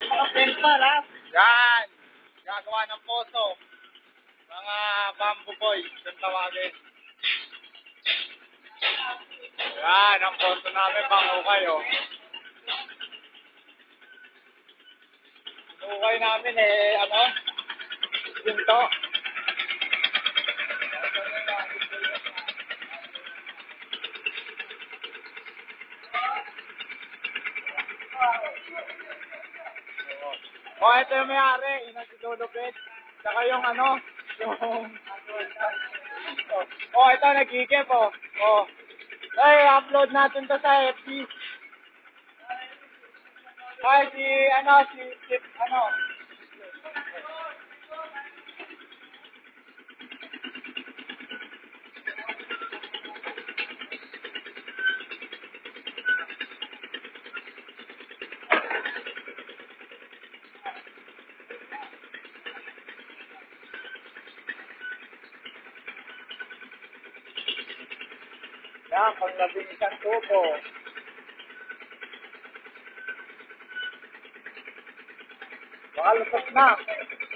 Yan. Gagawa ng poso. Mga bamboo boys. Yung tawagin. Yan. Ang poso namin pang ukay oh. Ukay namin ano? Ginto. Oh, ito yung may-ari. Yung nagtutulupit. Saka yung ano? Yung... Oh, ito nagkikip oh. Oh. Ay, upload natin to sa FB. Ay, ano? Yan, pang 11 tubo. Baka lusot na.